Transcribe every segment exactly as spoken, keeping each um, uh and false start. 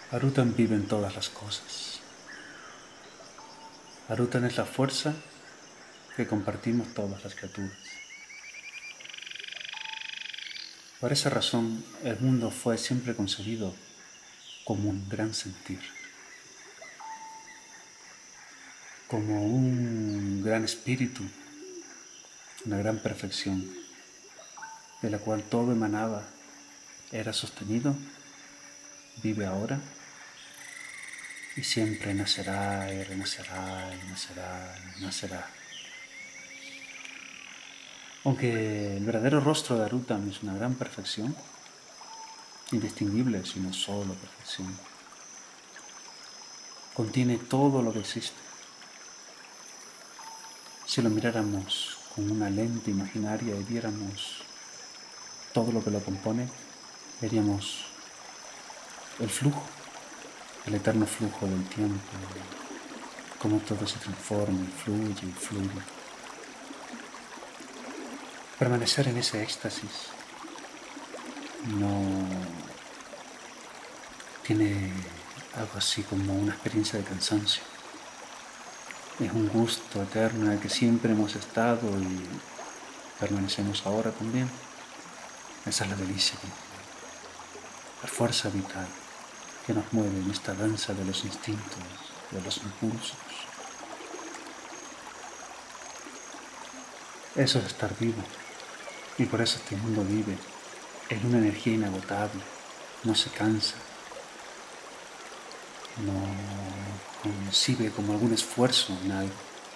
Arutan vive en todas las cosas. Arutan es la fuerza que compartimos todas las criaturas. Por esa razón, el mundo fue siempre concebido como un gran sentir, como un gran espíritu, una gran perfección, de la cual todo emanaba, era sostenido, vive ahora y siempre nacerá y renacerá y nacerá y nacerá. Aunque el verdadero rostro de Arutan es una gran perfección, indistinguible sino solo perfección, contiene todo lo que existe. Si lo miráramos con una lente imaginaria y viéramos todo lo que lo compone, veríamos el flujo, el eterno flujo del tiempo, cómo todo se transforma y fluye y fluye. Permanecer en ese éxtasis no tiene algo así como una experiencia de cansancio. Es un gusto eterno en el que siempre hemos estado y permanecemos ahora también. Esa es la delicia, la fuerza vital que nos mueve en esta danza de los instintos, de los impulsos. Eso es estar vivo, y por eso este mundo vive en una energía inagotable, no se cansa, no concibe como algún esfuerzo en algo.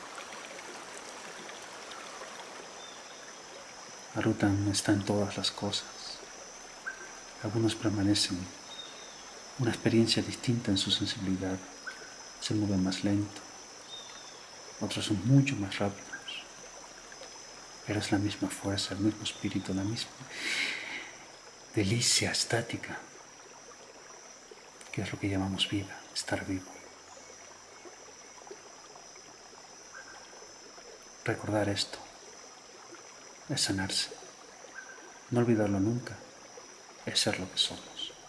Arutan está en todas las cosas. Algunos permanecen una experiencia distinta en su sensibilidad, se mueven más lento, otros son mucho más rápidos, pero es la misma fuerza, el mismo espíritu, la misma delicia estática, que es lo que llamamos vida, estar vivo. Recordar esto es sanarse, no olvidarlo nunca, es ser lo que somos.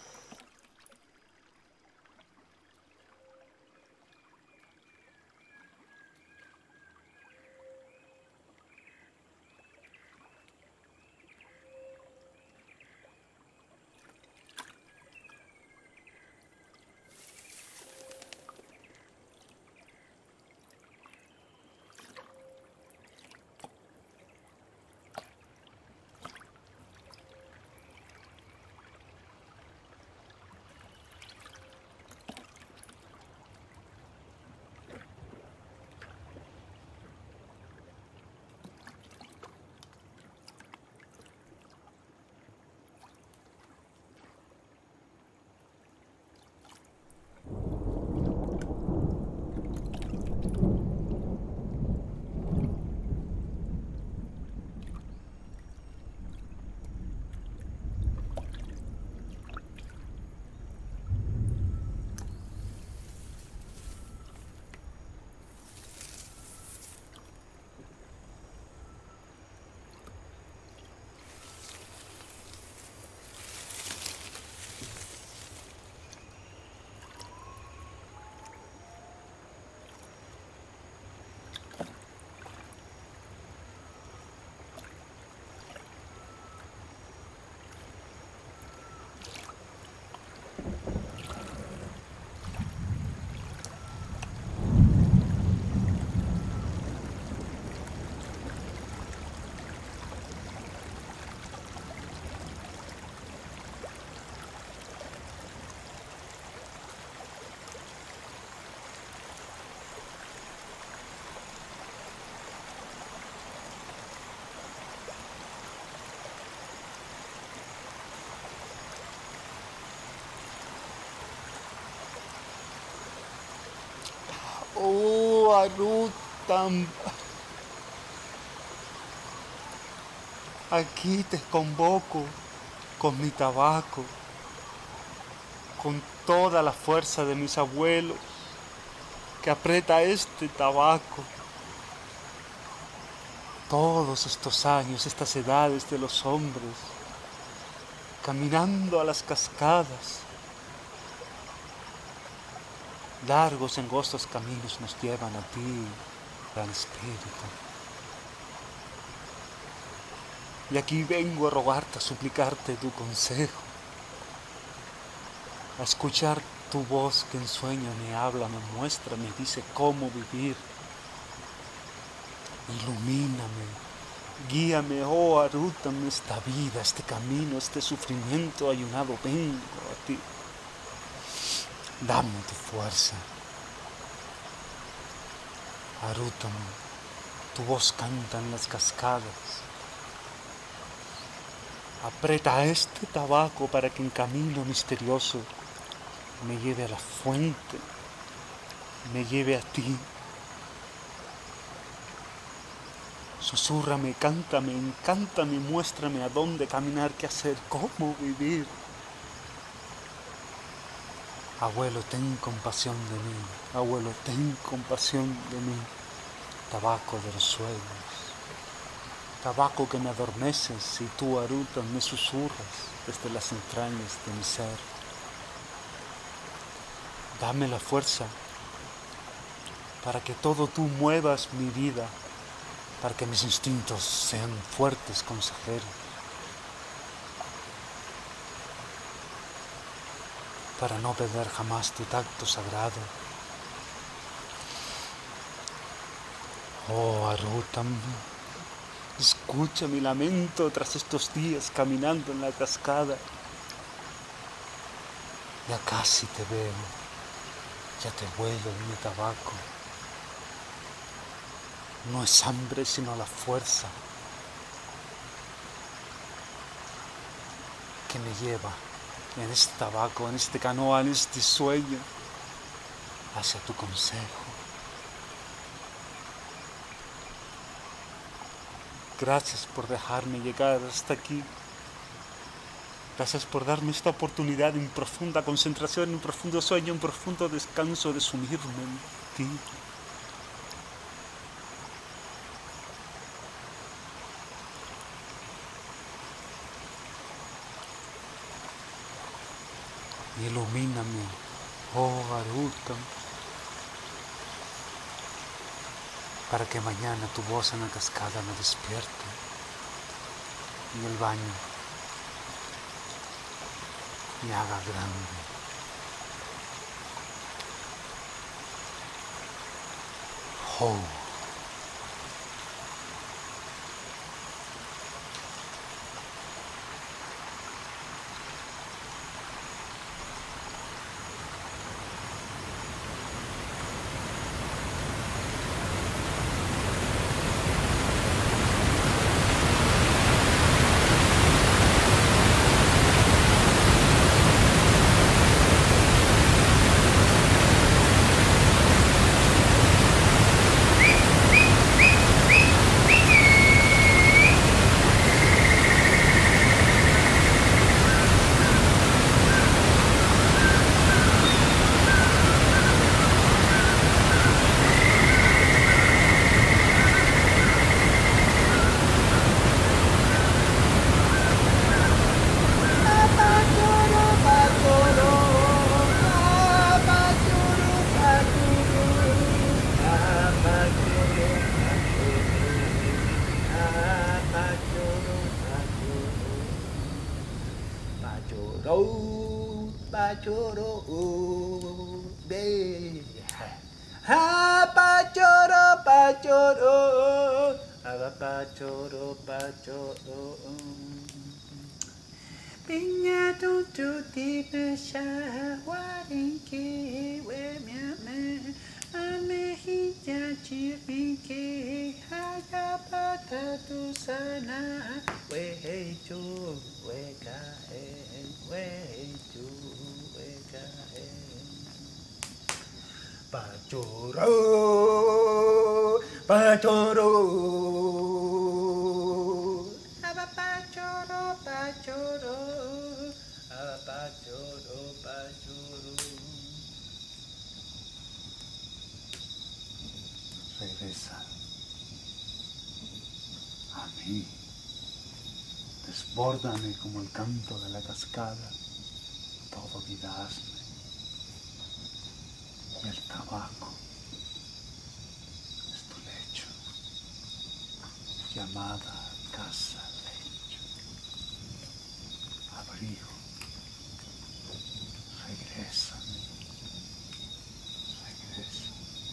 Oh, Arutan, aquí te convoco con mi tabaco, con toda la fuerza de mis abuelos, que aprieta este tabaco. Todos estos años, estas edades de los hombres, caminando a las cascadas, Largos y angostos caminos nos llevan a ti, Gran Espíritu. Y aquí vengo a rogarte, a suplicarte tu consejo, a escuchar tu voz que en sueño me habla, me muestra, me dice cómo vivir. Ilumíname, guíame, oh arútame esta vida, este camino, este sufrimiento ayunado, vengo a ti. Dame tu fuerza. Arútame, tu voz canta en las cascadas. Aprieta este tabaco para que en camino misterioso me lleve a la fuente, me lleve a ti. Susúrrame, cántame, encántame, muéstrame a dónde caminar, qué hacer, cómo vivir. Abuelo, ten compasión de mí, abuelo, ten compasión de mí. Tabaco de los sueños, tabaco que me adormeces y tú, Aruta, me susurras desde las entrañas de mi ser. Dame la fuerza para que todo tú muevas mi vida, para que mis instintos sean fuertes consejeros, para no perder jamás tu tacto sagrado. Oh, Arutam, escucha mi lamento tras estos días caminando en la cascada. Ya casi te veo, ya te huelo en mi tabaco. No es hambre, sino la fuerza que me lleva en este tabaco, en este canoa, en este sueño, hacia tu consejo. Gracias por dejarme llegar hasta aquí. Gracias por darme esta oportunidad en profunda concentración, en profundo sueño, en profundo descanso de sumirme en ti. Ilumíname, oh Arutam, para que mañana tu voz en la cascada me despierte y el baño me haga grande. Oh. Pachoro, de, ha, pachoro, pachoro, ha, pachoro, pachoro. Piña tu tu ti pesha, warinki, we me me, ame hija chirpinki, haga pata tu sana, we hey chu, we ka hey, we chu. Pachoro, pachoro, aba pachoro, pachoro, aba pachoro, pachoro. Regresa a mí, desbórdame como el canto de la cascada, todo vida hazme. Y el tabaco es tu lecho, llamada, casa, lecho, abrigo. Regresa, regresa.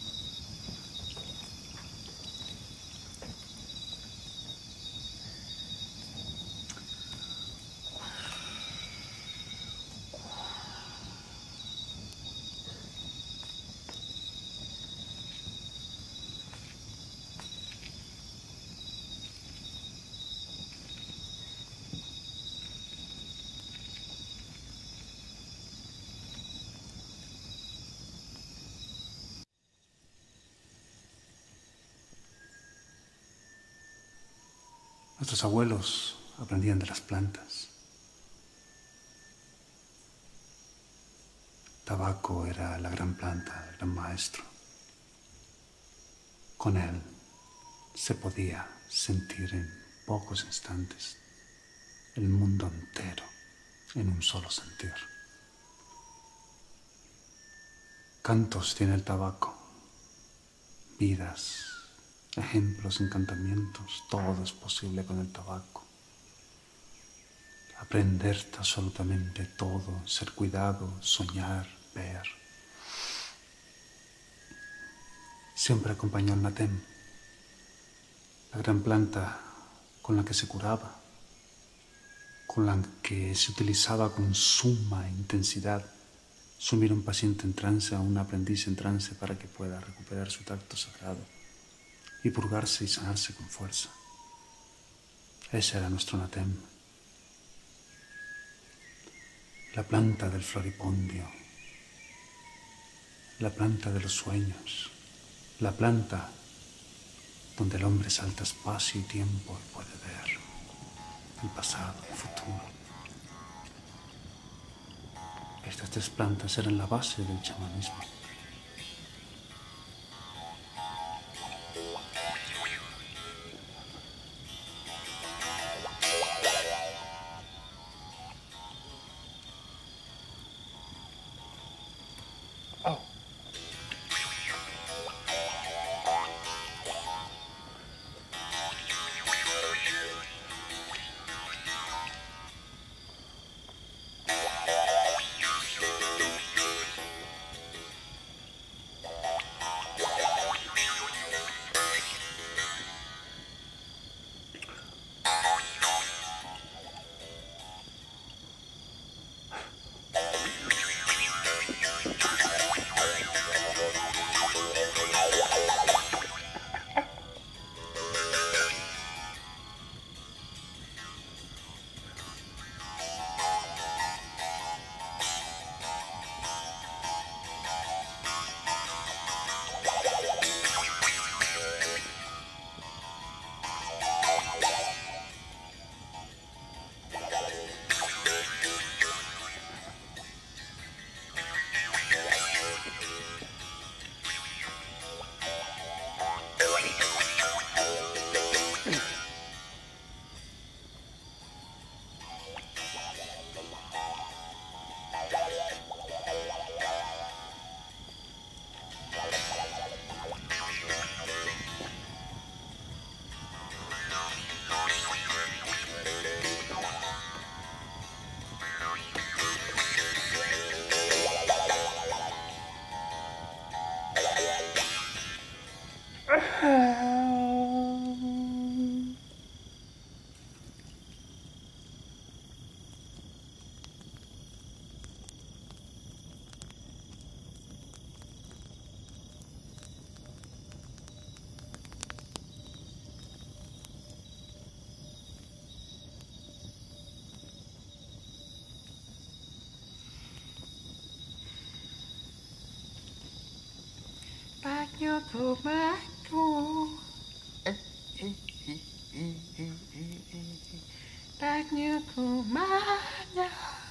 Nuestros abuelos aprendían de las plantas. Tabaco era la gran planta, el gran maestro. Con él se podía sentir en pocos instantes el mundo entero en un solo sentir. Cantos tiene el tabaco, vidas, ejemplos, encantamientos, todo es posible con el tabaco. Aprender absolutamente todo, ser cuidado, soñar, ver. Siempre acompañó el natem, la gran planta con la que se curaba, con la que se utilizaba con suma intensidad sumir a un paciente en trance, a un aprendiz en trance para que pueda recuperar su tacto sagrado y purgarse y sanarse con fuerza. Ese era nuestro natem. La planta del floripondio, la planta de los sueños, la planta donde el hombre salta espacio y tiempo y puede ver el pasado, el futuro. Estas tres plantas eran la base del chamanismo. Baño tomato. Baño tomato.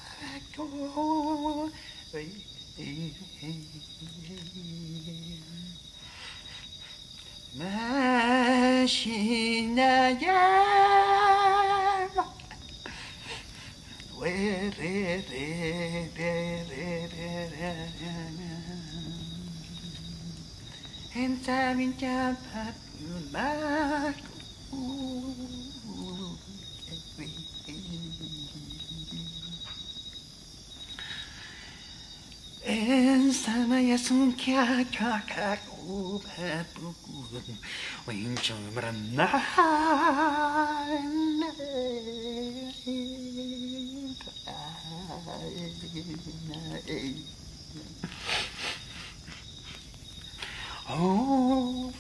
Machina ya. Re re re re re re re. And having jump up back. And Samaya Sunkia Kaka when Chumrana. Oh,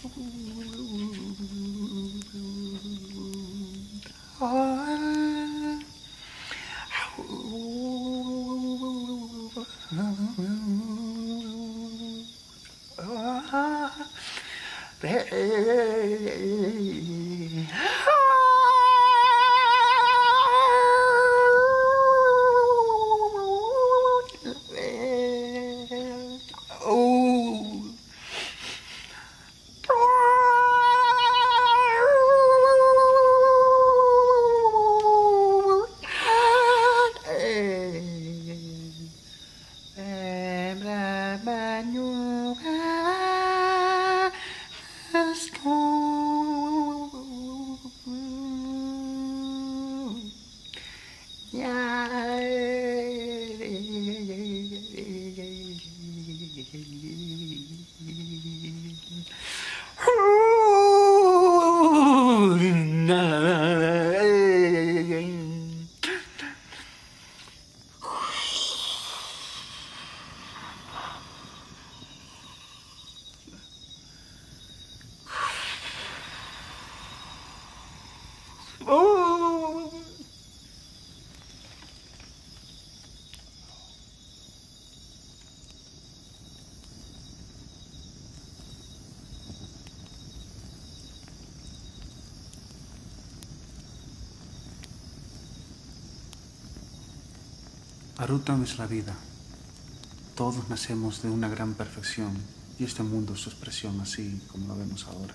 Arutam es la vida. Todos nacemos de una gran perfección y este mundo es su expresión así como lo vemos ahora.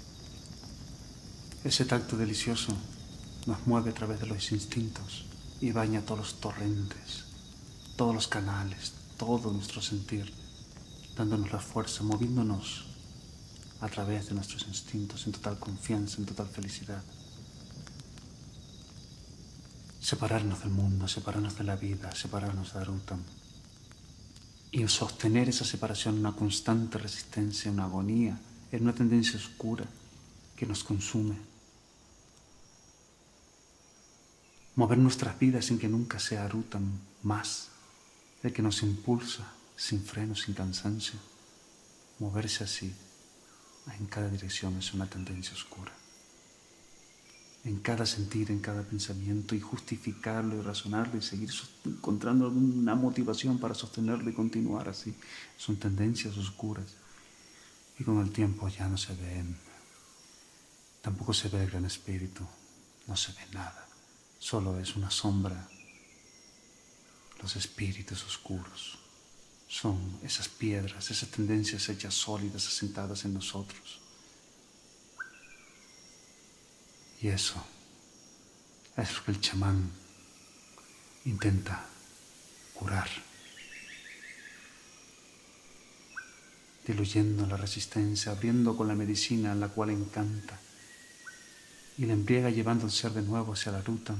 Ese tacto delicioso nos mueve a través de los instintos y baña todos los torrentes, todos los canales, todo nuestro sentir, dándonos la fuerza, moviéndonos a través de nuestros instintos en total confianza, en total felicidad. Separarnos del mundo, separarnos de la vida, separarnos de Arutam. Y sostener esa separación en una constante resistencia, en una agonía, en una tendencia oscura que nos consume. Mover nuestras vidas sin que nunca sea Arutam más, el que nos impulsa, sin freno, sin cansancio. Moverse así, en cada dirección, es una tendencia oscura. En cada sentir, en cada pensamiento, y justificarlo y razonarlo y seguir encontrando alguna motivación para sostenerlo y continuar así. Son tendencias oscuras y con el tiempo ya no se ven. Tampoco se ve el Gran Espíritu, no se ve nada, solo es una sombra. Los espíritus oscuros son esas piedras, esas tendencias hechas sólidas, asentadas en nosotros. Y eso es lo que el chamán intenta curar, diluyendo la resistencia, abriendo con la medicina la cual encanta y la embriaga llevando al ser de nuevo hacia la Arutam,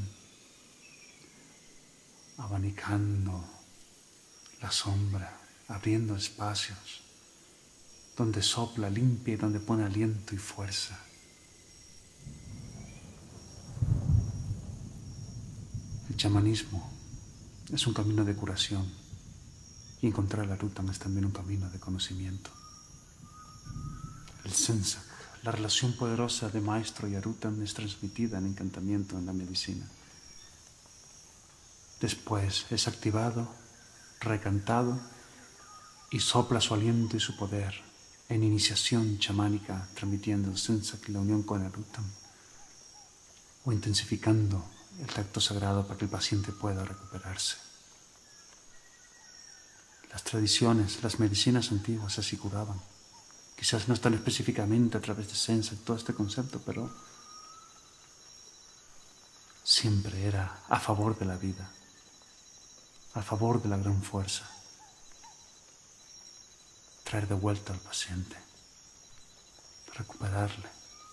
abanicando la sombra, abriendo espacios donde sopla, limpia y donde pone aliento y fuerza. El chamanismo es un camino de curación y encontrar la Arutam es también un camino de conocimiento. El Sensak, la relación poderosa de maestro y Arutam, es transmitida en encantamiento en la medicina. Después es activado, recantado y sopla su aliento y su poder en iniciación chamánica, transmitiendo el Sensak y la unión con Arutam o intensificando el tacto sagrado para que el paciente pueda recuperarse. Las tradiciones, las medicinas antiguas así curaban. Quizás no tan específicamente a través de Sensak, todo este concepto, pero siempre era a favor de la vida, a favor de la gran fuerza, traer de vuelta al paciente. recuperarle.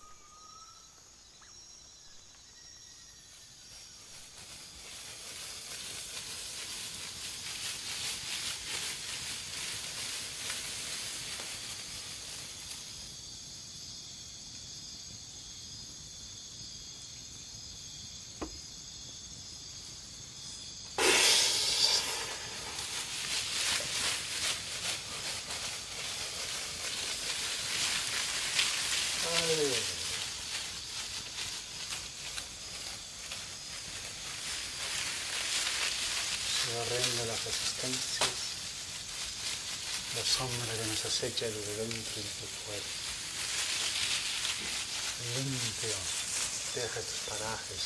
Se rinde las resistencias, la sombra que nos acecha desde dentro y desde fuera. Limpio, deja estos parajes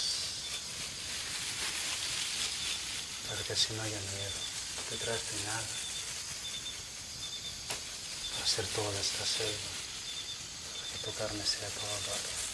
para que así no haya miedo detrás de nada, para hacer toda esta selva, para que tu carne sea todo abierta.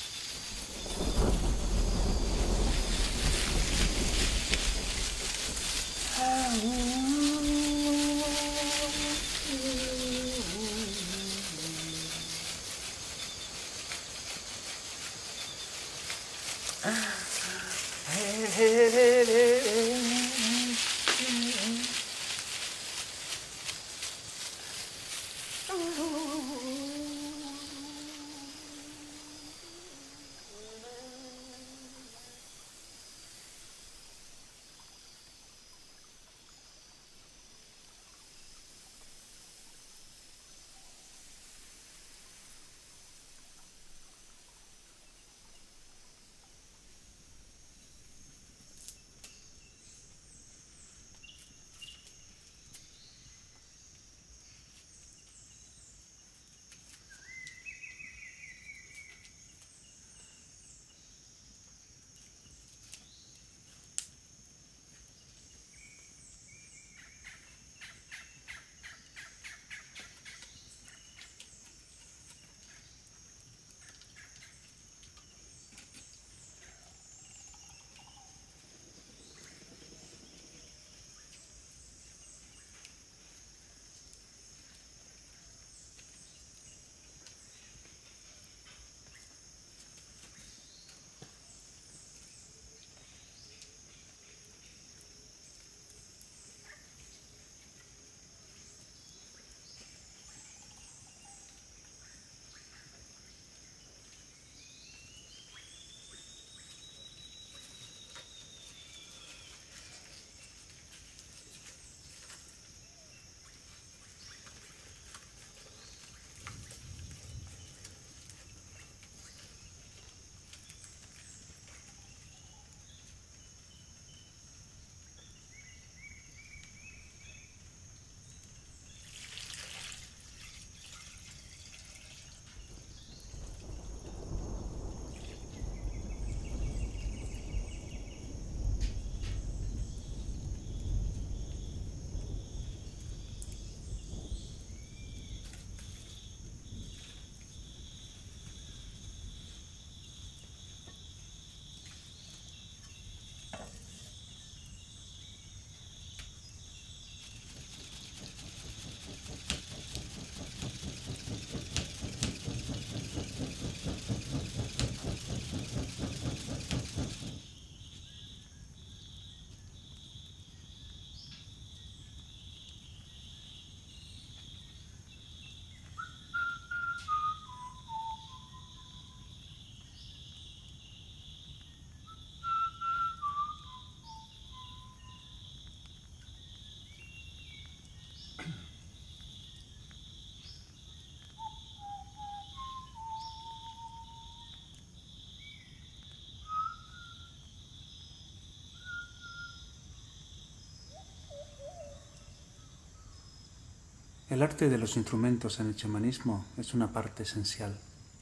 El arte de los instrumentos en el chamanismo es una parte esencial.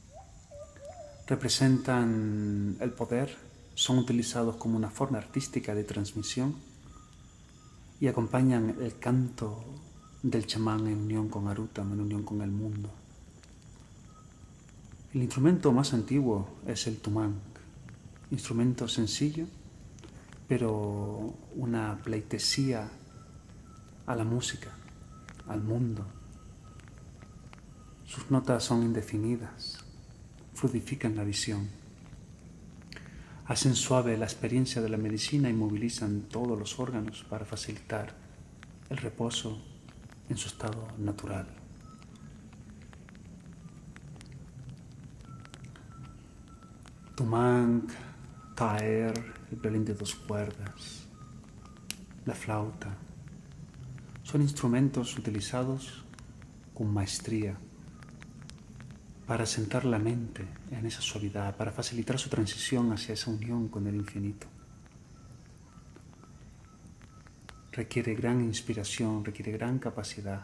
Representan el poder, son utilizados como una forma artística de transmisión y acompañan el canto del chamán en unión con Arutan, en unión con el mundo. El instrumento más antiguo es el tumanc, instrumento sencillo, pero una pleitesía a la música, al mundo. Sus notas son indefinidas, fluidifican la visión, hacen suave la experiencia de la medicina y movilizan todos los órganos para facilitar el reposo en su estado natural. Tumang, taer, el violín de dos cuerdas, la flauta, son instrumentos utilizados con maestría para sentar la mente en esa suavidad, para facilitar su transición hacia esa unión con el infinito. Requiere gran inspiración, requiere gran capacidad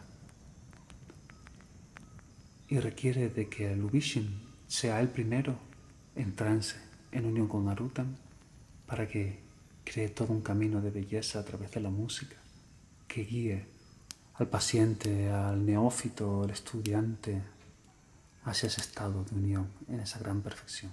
y requiere de que el Ubishin sea el primero en trance, en unión con Arutan, para que cree todo un camino de belleza a través de la música que guíe al paciente, al neófito, al estudiante, hacia ese estado de unión, en esa gran perfección.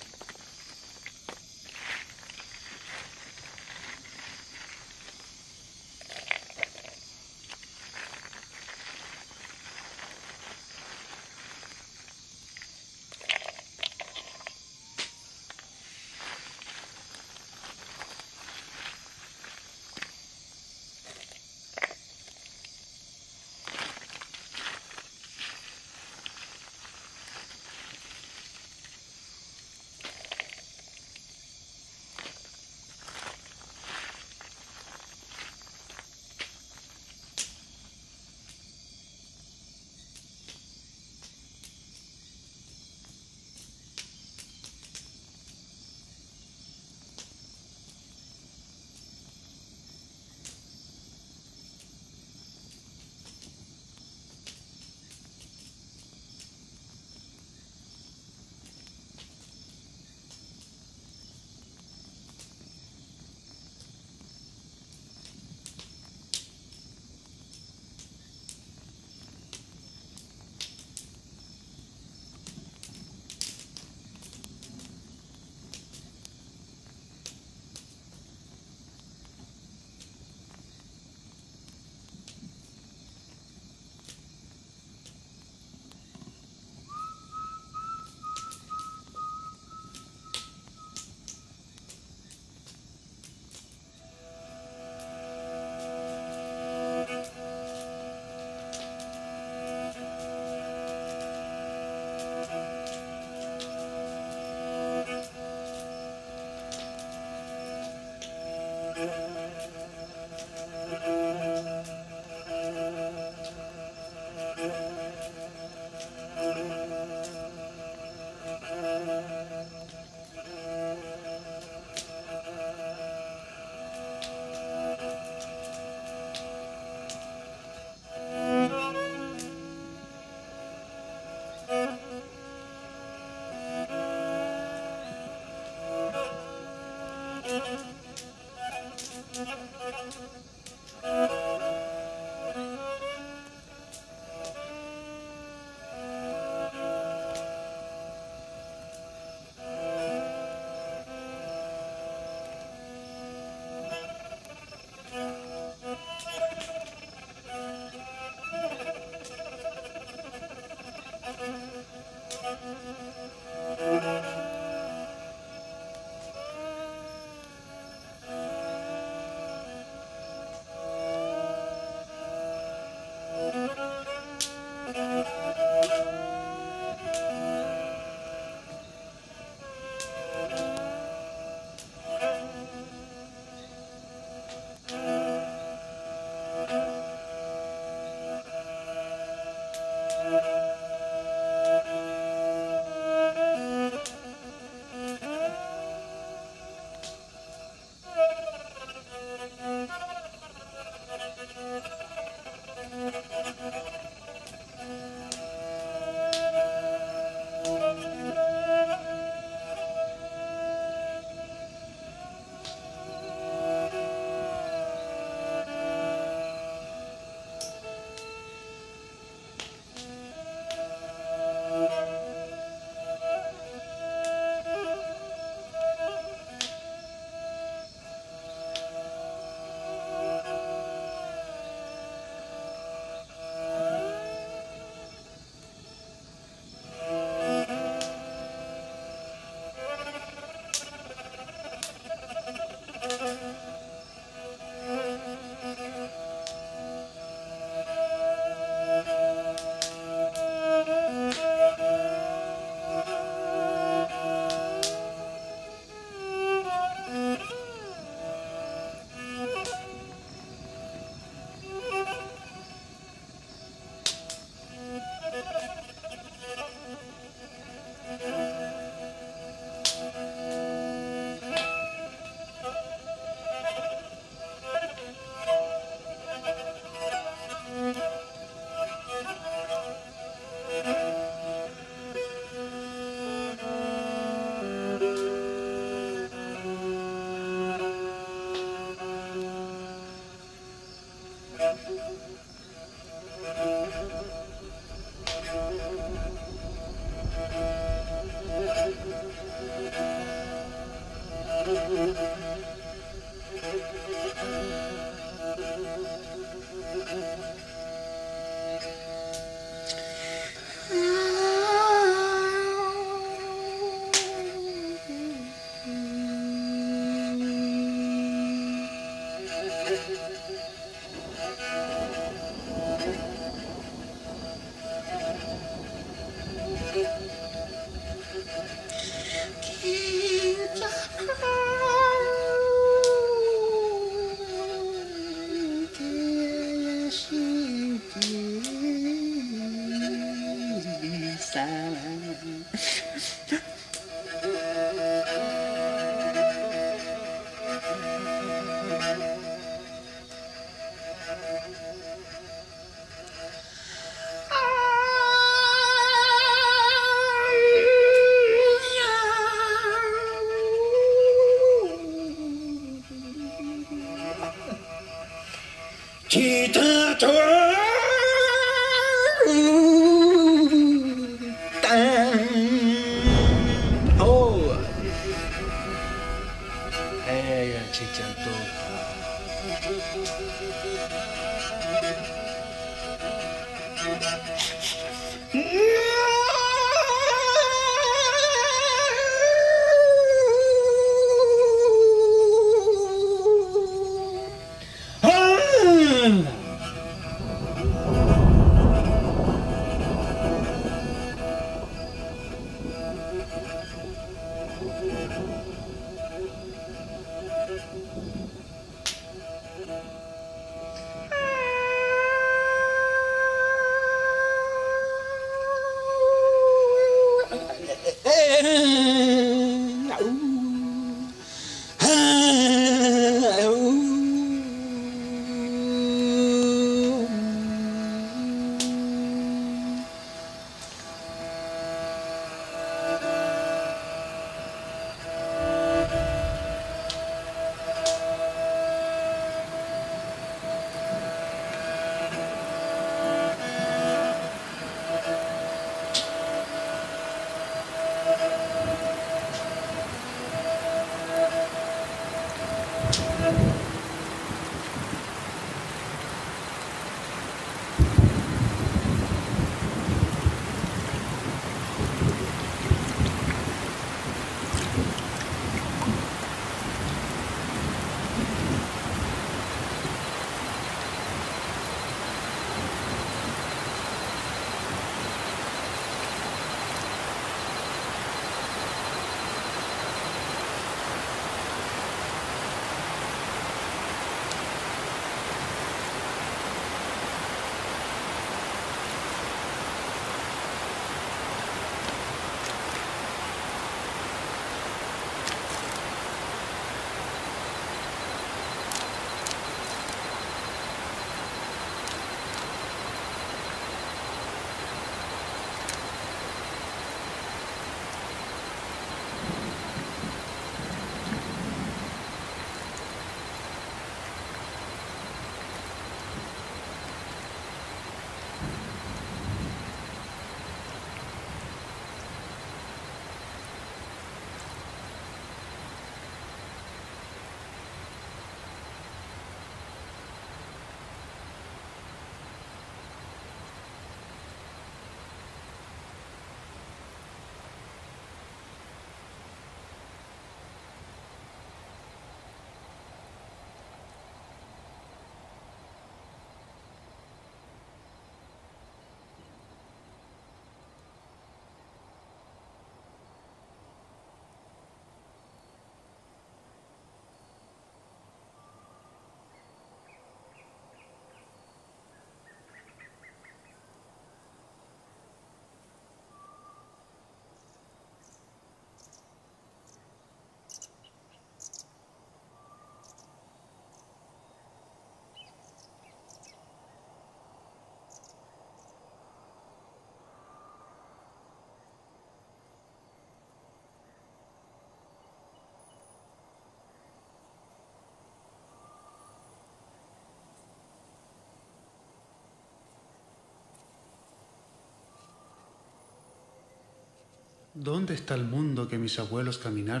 ¿Dónde está el mundo que mis abuelos caminaron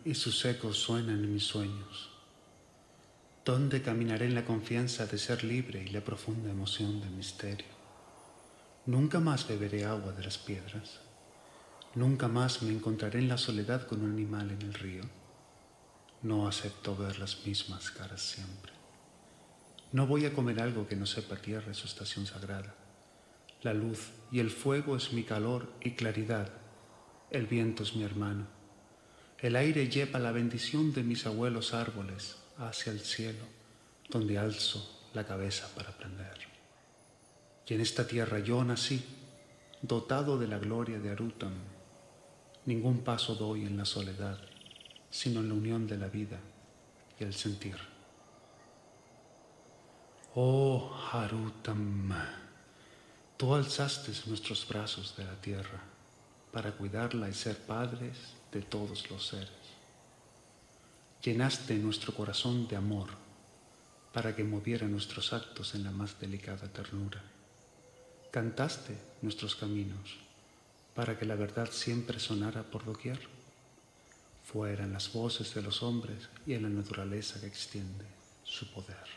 y sus ecos suenan en mis sueños. ¿Dónde caminaré en la confianza de ser libre y la profunda emoción del misterio? Nunca más beberé agua de las piedras. Nunca más me encontraré en la soledad con un animal en el río. No acepto ver las mismas caras siempre. No voy a comer algo que no sepa tierra en su estación sagrada. La luz y el fuego es mi calor y claridad. El viento es mi hermano. El aire lleva la bendición de mis abuelos árboles hacia el cielo, donde alzo la cabeza para aprender. Y en esta tierra yo nací, dotado de la gloria de Arutam. Ningún paso doy en la soledad, sino en la unión de la vida y el sentir. Oh Arutam, tú alzaste nuestros brazos de la tierra para cuidarla y ser padres de todos los seres. Llenaste nuestro corazón de amor para que moviera nuestros actos en la más delicada ternura. Cantaste nuestros caminos para que la verdad siempre sonara por doquier. Fuera en las voces de los hombres y en la naturaleza que extiende su poder.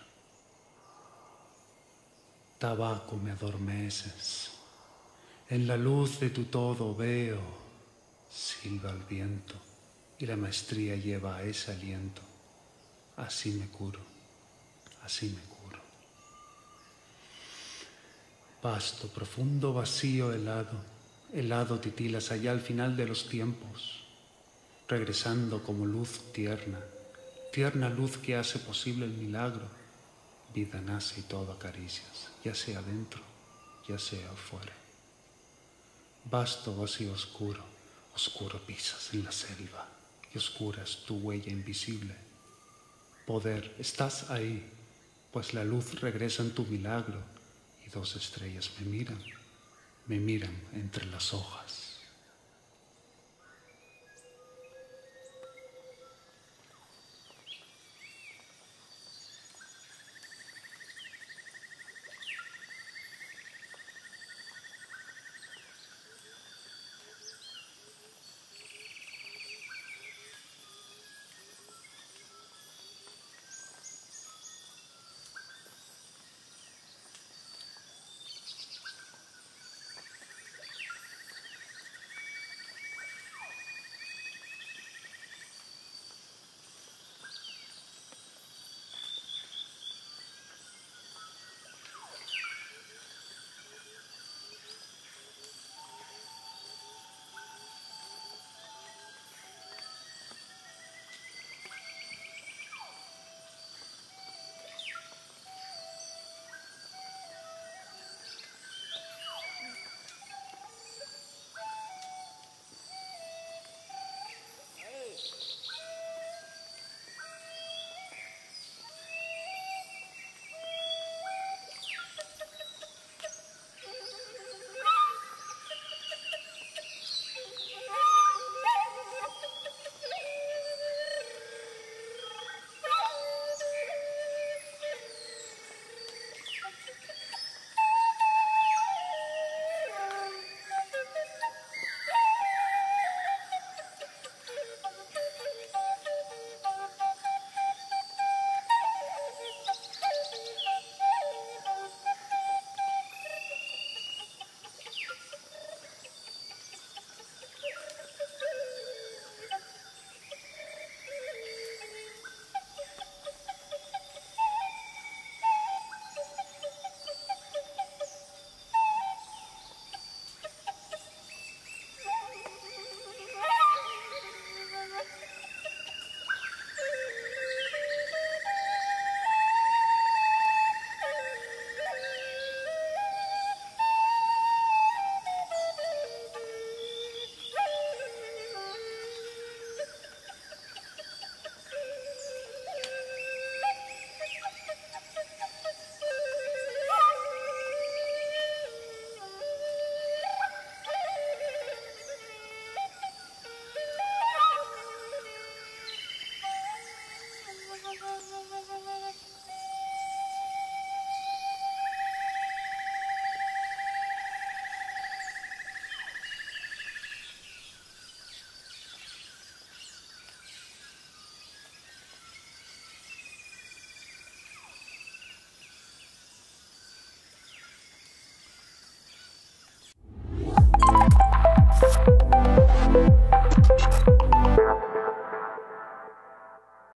Tabaco, me adormeces. En la luz de tu todo veo, silba el viento y la maestría lleva a ese aliento. Así me curo, así me curo. Vasto, profundo, vacío, helado, helado titilas allá al final de los tiempos, regresando como luz tierna, tierna luz que hace posible el milagro. Vida nace y todo acaricias, ya sea adentro, ya sea afuera. Vasto, vacío, oscuro, oscuro pisas en la selva y oscura es tu huella invisible. Poder, estás ahí, pues la luz regresa en tu milagro y dos estrellas me miran, me miran entre las hojas. Thank you.